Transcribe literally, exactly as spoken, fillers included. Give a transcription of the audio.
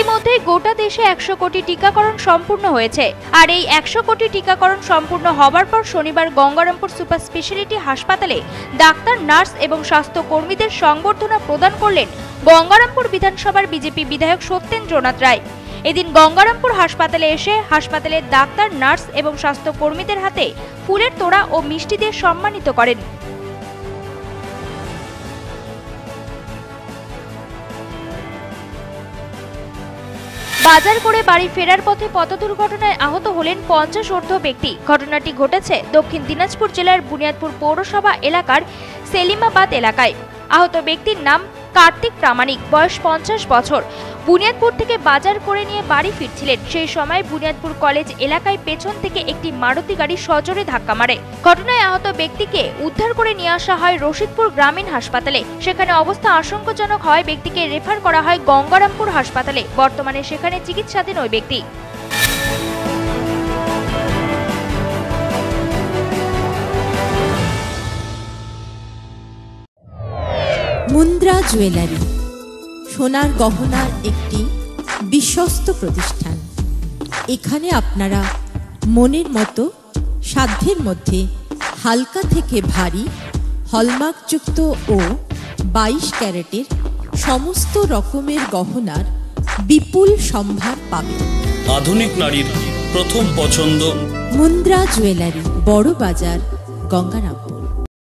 ইতিমধ্যে গোটা দেশে একশো কোটি টিকাকরণ সম্পূর্ণ হয়েছে। আর এই একশো কোটি টিকাকরণ সম্পূর্ণ হবার পর শনিবার গঙ্গারামপুর সুপার স্পেশালিটি হাসপাতালে ডাক্তার, নার্স এবং স্বাস্থ্য কর্মীদের সংবর্ধনা প্রদান করলেন গঙ্গারামপুর বিধানসভার বিজেপি বিধায়ক সত্যেন্দ্রনাথ রায়। এদিন গঙ্গারামপুর হাসপাতালে এসে হাসপাতালের ডাক্তার, নার্স এবং স্বাস্থ্য কর্মীদের হাতে ফুলের তোড়া ও মিষ্টি দিয়ে সম্মানিত করেন। বাজার করে বাড়ি ফেরার পথে পথ দুর্ঘটনায় আহত হলেন পঞ্চাশ ঊর্ধ্ব ব্যক্তি। ঘটনাটি ঘটেছে দক্ষিণ দিনাজপুর জেলার বুনিয়াদপুর পৌরসভা এলাকার সেলিমাবাদ এলাকায়। আহত ব্যক্তির নাম কার্তিক প্রামাণিক, বয়স পঞ্চাশ বছর। বুনিয়াদপুর থেকে বাজার করে নিয়ে বাড়ি ফিরছিলেন। সেই সময় বুনিয়াদপুর কলেজ এলাকায় পেছন থেকে একটি মারুতি গাড়ি সজোরে ধাক্কা মারে। ঘটনায় আহত ব্যক্তিকে উদ্ধার করে নিয়ে আসা হয় রশিদপুর গ্রামীণ হাসপাতালে। সেখানে অবস্থা আশঙ্কাজনক হয় ব্যক্তিকে রেফার করা হয় গঙ্গারামপুর হাসপাতালে। বর্তমানে সেখানে চিকিৎসাধীন ওই ব্যক্তি। মুন্দ্রা জুয়েলারি সোনার গহনার একটি বিশ্বস্ত প্রতিষ্ঠান। এখানে আপনারা মনের মতো সাধ্যের মধ্যে হালকা থেকে ভারী হলমার্কযুক্ত ও বাইশ ক্যারেটের সমস্ত রকমের গহনার বিপুল সম্ভার পাবেন। আধুনিক নারীর প্রথম পছন্দ মুন্দ্রা জুয়েলারি, বড় বাজার, গঙ্গারামপুর।